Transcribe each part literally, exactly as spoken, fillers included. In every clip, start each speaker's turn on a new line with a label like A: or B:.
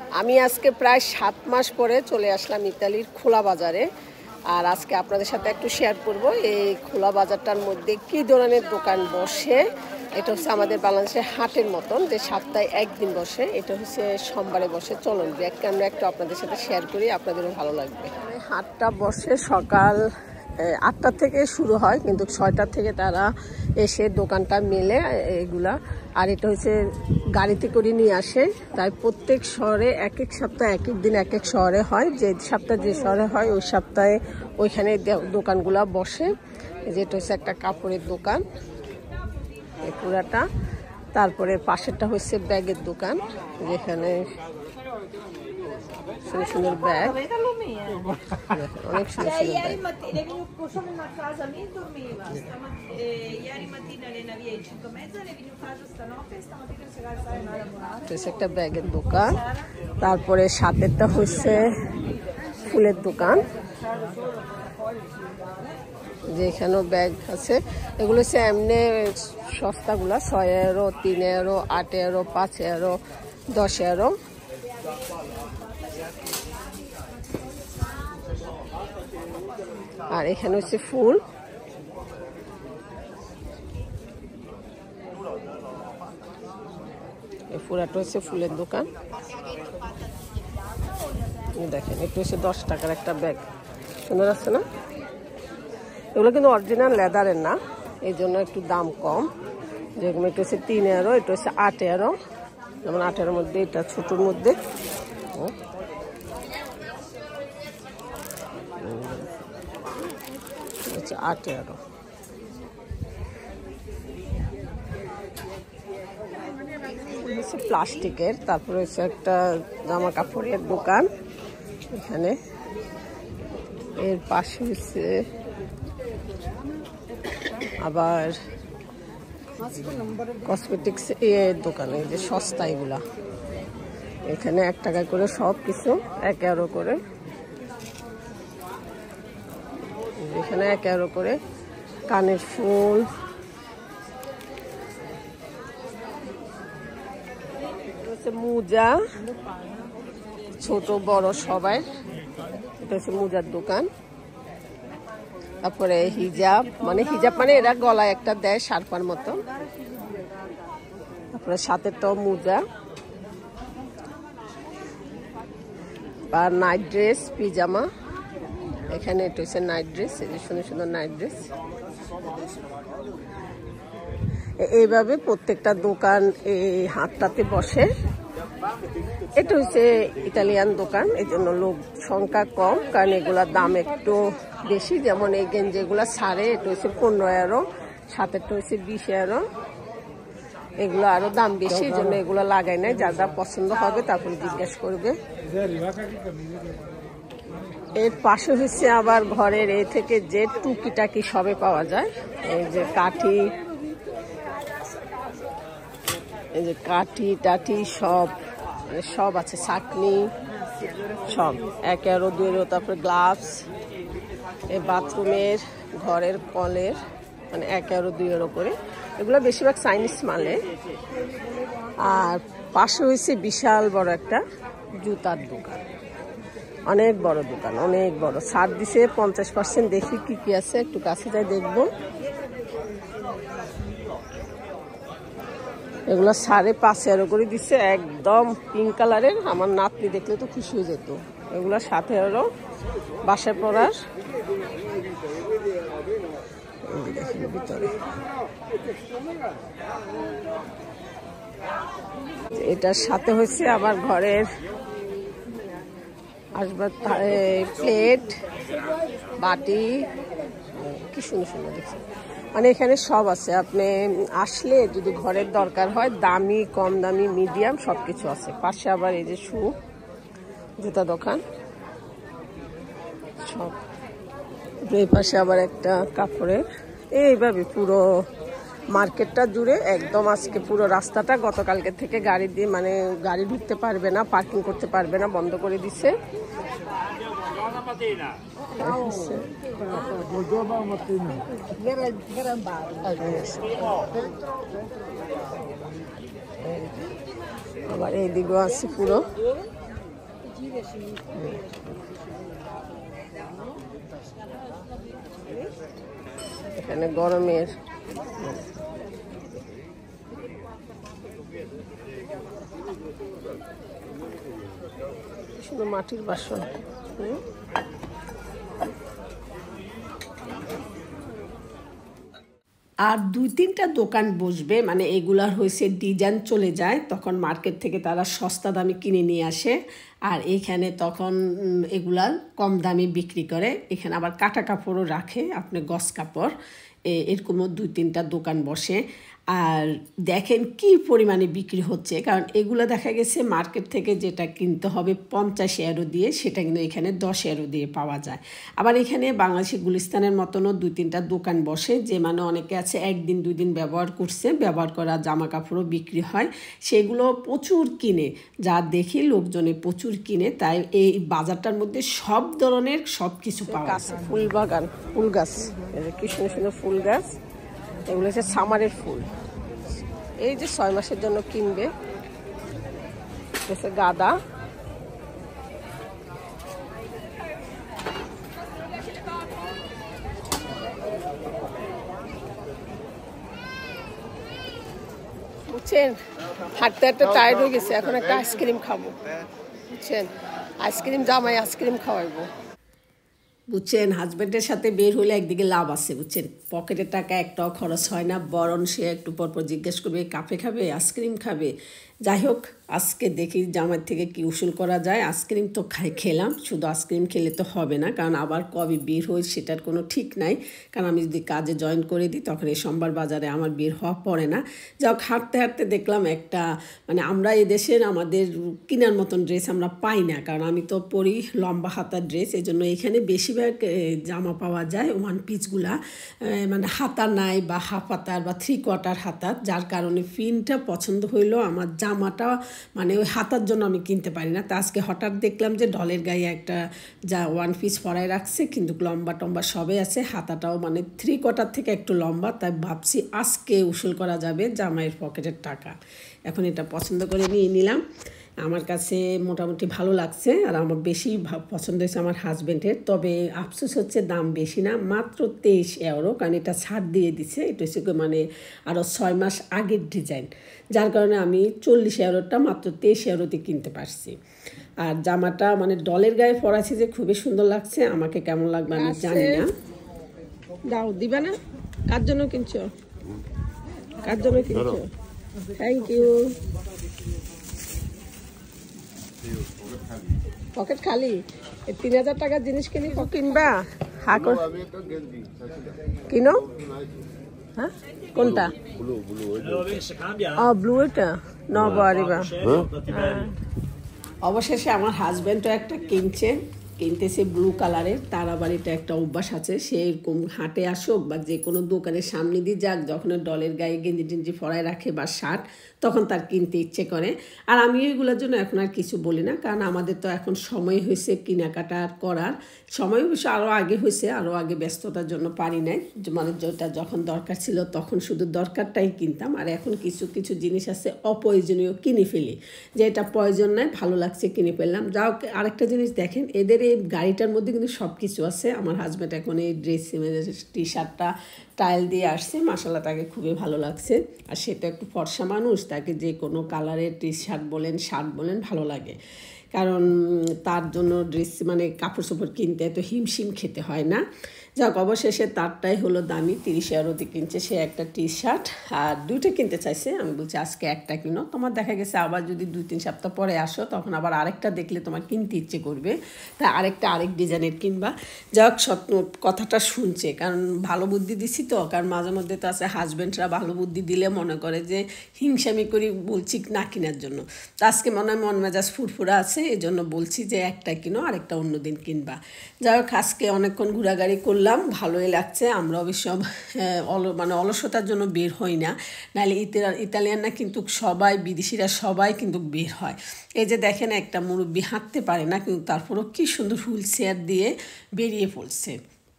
A: আমি আজকে প্রায় সাত মাস পরে চলে আসলাম ইতালির খোলা বাজারে। আর আজকে আপনাদের সাথে একটু শেয়ার করব এই খোলা বাজারটার মধ্যে কী ধরনের দোকান বসে। এটা হচ্ছে আমাদের বাংলাদেশের হাটের মতন, যে সপ্তাহে একদিন বসে। এটা হচ্ছে সোমবারে বসে। চলুন ব্যাক ক্যামেরা একটু আপনাদের সাথে শেয়ার করি, আপনাদেরও ভালো লাগবে। হাটটা বসে সকাল আটটা থেকে শুরু হয়, কিন্তু ছয়টার থেকে তারা এসে দোকানটা মেলে এগুলা। আর এটা হচ্ছে গাড়িতে করে নিয়ে আসে, তাই প্রত্যেক শহরে এক এক সপ্তাহে এক এক দিন এক এক শহরে হয়। যে সপ্তাহে যে শহরে হয় ওই সপ্তাহে ওইখানে দোকানগুলা বসে। যেটা হচ্ছে একটা কাপড়ের দোকান এই পুরাটা। তারপরে পাশেরটা হচ্ছে ব্যাগের দোকান, যেখানে সুন্দর সুন্দর ব্যাগ, অনেক সুন্দর সুন্দর ব্যাগ। একটা ব্যাগের দোকান। তারপরে সাতেরটা হচ্ছে ফুলের দোকান, যেখানেও ব্যাগ আছে। এগুলো হচ্ছে এমনি সস্তাগুলা, ছয় এরো, তিন এরো, আট এরো, পাঁচ এরো, দশ এরো। আর এখানে হচ্ছে ফুল। এই পুরাটা হচ্ছে ফুলের দোকান। দেখেন একটু হচ্ছে দশ টাকার একটা ব্যাগ, সুন্দর আছে না? এগুলো কিন্তু অরিজিনাল লেদারের না, এই জন্য একটু দাম কম। যেরকম এটা হচ্ছে তিন এরো, এটা হচ্ছে আট এরো। যেমন আট এরোর মধ্যে এটা ছোটোর মধ্যে হচ্ছে আট এরো। হচ্ছে প্লাস্টিকের। তারপরে হচ্ছে একটা জামা কাপড়ের দোকান এখানে। এর পাশে হচ্ছে আবার কসমেটিক্স এর দোকান, এই যে সস্তা এগুলা। এখানে এক টাকায় করে সব কিছু, এক এরো করে। এখানে এক এরো করে কানের ফুল। হচ্ছে মোজা, ছোট বড় সবাই। এটা হচ্ছে মোজার দোকান। তারপরে হিজাব, মানে হিজাব মানে এরা গলায় একটা দেয় শার্পার মতো। তারপরে সাথেরটাও মোজা। বা নাইট ড্রেস, পিজামা। এখানে এটা হচ্ছে নাইট ড্রেস, এই যে সুন্দর সুন্দর নাইট ড্রেস। এইভাবে প্রত্যেকটা দোকান এই হাটটাতে বসে। এটা হচ্ছে ইতালিয়ান দোকান, এই জন্য লোক সংখ্যা কম, কারণ এগুলার দাম একটু বেশি। যেমন এই গেঞ্জি এগুলা সাড়ে, এটা হচ্ছে পনেরো এরো, সাতেরটা হচ্ছে বিশ এরো। এগুলো আরো দাম বেশি, এই জন্য এগুলো লাগাই নাই। যা যা পছন্দ হবে তারপরে জিজ্ঞেস করবে। এর পাশে হচ্ছে আবার ঘরের এই থেকে যে টুকিটাকি সবে পাওয়া যায়। এই যে কাঠি, এই যে কাঠি টাঠি সব, মানে সব আছে। চাটনি সব এক এরো, দুই এরো। তারপরে গ্লাভস, এই বাথরুমের, ঘরের কলের, মানে এক এরো, দুই এরো করে। এগুলো বেশিরভাগ চাইনিজ মালে। আর পাশে হয়েছে বিশাল বড় একটা জুতার দোকান, অনেক বড় দোকান, অনেক বড়। ছাড় দিছে পঞ্চাশ পার্সেন্ট। দেখি কি কি আছে, একটু কাছে যাই দেখবো। এগুলো সাড়ে পাঁচ এরো করে দিচ্ছে, একদম পিঙ্ক কালারের। আমার নাতনি দেখলে তো খুশি হয়ে যেত। এগুলো সাত এরো বাসায় পরার। ভিতরে এটার সাথে হচ্ছে আবার ঘরের আসবাব, প্লেট, বাটি, কি সুন্দর সুন্দর দেখছি। মানে এখানে সব আছে। আপনি আসলে যদি ঘরের দরকার হয়, দামি, কম দামি, মিডিয়াম সব কিছু আছে। পাশে আবার এই যে শু, জুতা দোকান সব। এই পাশে আবার একটা কাপড়ের। এইভাবে পুরো মার্কেটটা জুড়ে একদম আজকে পুরো রাস্তাটা গতকালকে থেকে গাড়ি দিয়ে, মানে গাড়ি ঢুকতে পারবে না, পার্কিং করতে পারবে না, বন্ধ করে দিছে। আবার এইদিকেও আছে পুরো এখানে গরমের শুধু মাটির বাসন। আর দুই তিনটা দোকান বসবে, মানে এগুলার হয়েছে ডিজাইন চলে যায়, তখন মার্কেট থেকে তারা সস্তা দামে কিনে নিয়ে আসে, আর এইখানে তখন এগুলার কম দামে বিক্রি করে। এখানে আবার কাটা কাপড়ও রাখে, আপনি গস কাপড়, এরকমও দুই তিনটা দোকান বসে। আর দেখেন কি পরিমাণে বিক্রি হচ্ছে, কারণ এগুলো দেখা গেছে মার্কেট থেকে যেটা কিনতে হবে পঞ্চাশ ইউরো দিয়ে, সেটা কিন্তু এখানে দশ ইউরো দিয়ে পাওয়া যায়। আবার এখানে বাংলাদেশি গুলিস্তানের মতনও দুই তিনটা দোকান বসে, যে মানে অনেকে আছে একদিন দুই দিন ব্যবহার করছে, ব্যবহার করা জামা কাপড়ও বিক্রি হয়, সেগুলো প্রচুর কিনে, যা দেখি লোকজনে প্রচুর কিনে। তাই এই বাজারটার মধ্যে সব ধরনের সব কিছু পাওয়া যায়। ফুল বাগান, ফুল গাছ, কি সুন্দর সুন্দর ফুল গাছ, এগুলো হচ্ছে সামারের ফুল, এই যে ছয় মাসের জন্য কিনবে। গাঁদা, বুঝছেন, হাঁটতে হাঁটতে টায়ার্ড হয়ে গেছে, এখন একটা আইসক্রিম খাবো, বুঝছেন, আইসক্রিম জামাই আইসক্রিম খাওয়াইবো। বুঝছেন, হাজব্যান্ডের সাথে বের হলে একদিকে লাভ আছে, বুঝছেন, পকেটের টাকা একটাও খরচ হয় না, বরং সে একটু পরপর জিজ্ঞেস করবে কাফে খাবে, আইসক্রিম খাবে। যাই হোক, আজকে দেখি জামাই থেকে কি উসুল করা যায়। আইসক্রিম তো খাই খেলাম, শুধু আইসক্রিম খেলে তো হবে না, কারণ আবার কবে বের হই সেটার কোনো ঠিক নাই, কারণ আমি যদি কাজে জয়েন করে দিই তখন এই সোমবার বাজারে আমার বের হওয়া পড়ে না। যাই হোক, হাঁটতে হাঁটতে দেখলাম একটা, মানে আমরা এই দেশের আমাদের কেনার মতন ড্রেস আমরা পাই না, কারণ আমি তো পরি লম্বা হাতার ড্রেস, এই জন্য এখানে বেশিরভাগ জামা পাওয়া যায় ওয়ান পিসগুলা, মানে হাতা নাই বা হাফ হাতার বা থ্রি কোয়ার্টার হাতার, যার কারণে ফিনটা পছন্দ হইলো। আমার জামাটা মানে ওই হাতার জন্য আমি কিনতে পারি না। তা আজকে হঠাৎ দেখলাম যে ডলের গায়ে একটা যা ওয়ান পিস পরায় রাখছে, কিন্তু লম্বা টম্বা সবে আছে, হাতাটাও মানে থ্রি কোয়ার্টার থেকে একটু লম্বা, তাই ভাবছি আজকে উসুল করা যাবে জামাইয়ের পকেটের টাকা। এখন এটা পছন্দ করে নিয়ে নিলাম, আমার কাছে মোটামুটি ভালো লাগছে, আর আমার বেশি পছন্দ হয়েছে আমার হাজব্যান্ডের। তবে আফসোস হচ্ছে দাম বেশি না, মাত্র তেইশ ইউরো, কারণ এটা ছাড় দিয়ে দিছে, এটা হচ্ছে মানে আরও ছয় মাস আগের ডিজাইন, যার কারণে আমি চল্লিশ ইউরোটা মাত্র তেইশ ইউরোতে কিনতে পারছি। আর জামাটা মানে ডলের গায়ে পরাছি যে খুবই সুন্দর লাগছে, আমাকে কেমন লাগবে আমি জানি না। দাও দিবা না? কার জন্য কিনছো? কার জন্য কিনছো? Thank you. পকেট খালি, তিন হাজার টাকার জিনিস কিনি কিনবা? হ্যাঁ কিনো। হ্যাঁ কোনটা? ব্লু, এটা নব আরিবা। অবশেষে আমার হাজব্যান্ডও একটা কিনছে, কিনতেছে ব্লু কালারের। তার আবার এটা একটা অভ্যাস আছে, সে এরকম হাটে আসুক বা যে কোনো দোকানের সামনে দিয়ে যাক, যখন ডলের গায়ে গেঞ্জি টেঞ্জি ফড়ায় রাখে বা শার্ট, তখন তার কিনতে ইচ্ছে করে। আর আমি এগুলোর জন্য এখন আর কিছু বলি না, কারণ আমাদের তো এখন সময় হয়েছে কেনাকাটা করার, সময় অবশ্য আরও আগে হয়েছে, আরও আগে ব্যস্ততার জন্য পারি নাই, মানে যেটা যখন দরকার ছিল তখন শুধু দরকারটাই কিনতাম। আর এখন কিছু কিছু জিনিস আছে অপ্রয়োজনীয় কিনে ফেলি, যে এটা প্রয়োজন নয়, ভালো লাগছে কিনে ফেললাম। যাও, আরেকটা জিনিস দেখেন, এদের এই গাড়িটার মধ্যে কিন্তু সব কিছু আছে। আমার হাজব্যান্ড এখন এই ড্রেস টি শার্টটা টাইল দিয়ে আসছে, মাশাআল্লাহ তাকে খুবই ভালো লাগছে। আর সেটা একটু ফর্সা মানুষ, তাকে যে কোনো কালারের টি শার্ট বলেন শার্ট বলেন ভালো লাগে, কারণ তার জন্য ড্রেস মানে কাপড় চোপড় কিনতে এত হিমশিম খেতে হয় না। যাক, অবশেষে তারটাই হলো দামি, তিরিশ ইউরোতে কিনছে সে একটা টি শার্ট, আর দুইটা কিনতে চাইছে। আমি বলছি আজকে একটা কিনো, তোমার দেখা গেছে আবার যদি দুই তিন সপ্তাহ পরে আসো তখন আবার আরেকটা দেখলে তোমার কিনতে ইচ্ছে করবে, তাই আরেকটা আরেক ডিজাইনের কিনবা। যাক, সত্য কথাটা শুনছে, কারণ ভালো বুদ্ধি দিছি তো, কারণ মাঝে মধ্যে তো আছে হাজব্যান্ডরা ভালো বুদ্ধি দিলে মনে করে যে হিংসামি করি বলছি না কেনার জন্য। তো আজকে মনে হয় মন মেজাজ ফুরফুরা আছে, এই জন্য বলছি যে একটা কিনো, আরেকটা অন্য দিন কিনবা। যাই হোক, আজকে অনেকক্ষণ ঘোরাঘুরি করলাম, ভালোই লাগছে। আমরা অবশ্য মানে অলসতার জন্য বের হই না, নাহলে ইতালিয়ানরা কিন্তু সবাই, বিদেশিরা সবাই কিন্তু বের হয়। এই যে দেখেন, একটা মুরব্বি হাঁটতে পারে না, কিন্তু তারপরও কি সুন্দর হুইল চেয়ার দিয়ে বেরিয়ে পড়ছে।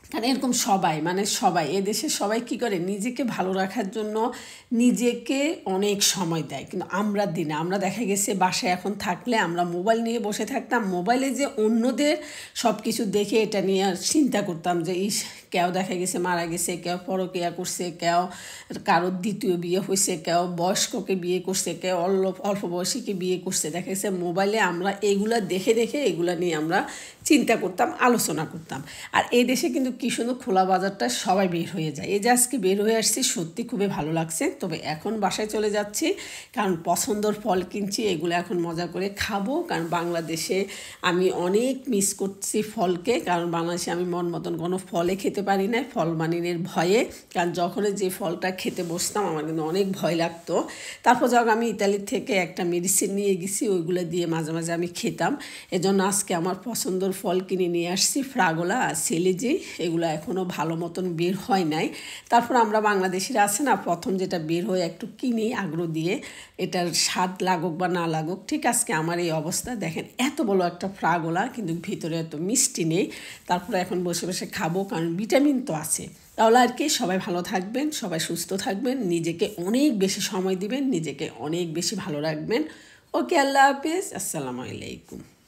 B: কারণ এরকম সবাই মানে সবাই এদেশের সবাই কী করে নিজেকে ভালো রাখার জন্য নিজেকে অনেক সময় দেয়, কিন্তু আমরা দিই না। আমরা দেখা গেছে বাসায় এখন থাকলে আমরা মোবাইল নিয়ে বসে থাকতাম, মোবাইলে যে অন্যদের সব কিছু দেখে এটা নিয়ে চিন্তা করতাম যে ইস কেউ দেখা গেছে মারা গেছে, কেউ পরকীয়া করছে, কেউ কারোর দ্বিতীয় বিয়ে হয়েছে, কেউ বয়স্ককে বিয়ে করছে, কেউ অল্প অল্প বয়সীকে বিয়ে করছে। দেখা গেছে মোবাইলে আমরা এগুলা দেখে দেখে এগুলা নিয়ে আমরা চিন্তা করতাম, আলোচনা করতাম। আর এই দেশে কিন্তু কি সুন্দর খোলা বাজারটা সবাই বের হয়ে যায়। এই যে আজকে বের হয়ে আসছি সত্যি খুবই ভালো লাগছে। তবে এখন বাসায় চলে যাচ্ছি, কারণ পছন্দর ফল কিনছি, এগুলো এখন মজা করে খাবো। কারণ বাংলাদেশে আমি অনেক মিস করছি ফলকে, কারণ বাংলাদেশে আমি মন মতন কোনো ফলে খেতে পারি না ফল মানিনের ভয়ে। কারণ যখন যে ফলটা খেতে বসতাম আমার কিন্তু অনেক ভয় লাগতো। তারপর যখন আমি ইতালির থেকে একটা মেডিসিন নিয়ে গেছি, ওইগুলো দিয়ে মাঝে মাঝে আমি খেতাম। এজন্য আজকে আমার পছন্দর ফল কিনে নিয়ে আসছি, ফ্রাগোলা আর সেলিজি। এগুলো এখনও ভালো মতন বের হয় নাই। তারপর আমরা বাংলাদেশিরা আছে না, প্রথম যেটা বের হয়ে একটু কিনি আগ্রহ দিয়ে, এটার স্বাদ লাগুক বা না লাগুক। ঠিক আজকে আমার এই অবস্থা দেখেন, এত বড় একটা ফ্রাগোলা কিন্তু ভিতরে এত মিষ্টি নেই। তারপরে এখন বসে বসে খাবো, কারণ ভিটামিন তো আছে। তাহলে আর কি, সবাই ভালো থাকবেন, সবাই সুস্থ থাকবেন, নিজেকে অনেক বেশি সময় দিবেন, নিজেকে অনেক বেশি ভালো রাখবেন। ওকে, আল্লাহ হাফিজ, আসসালামু আলাইকুম।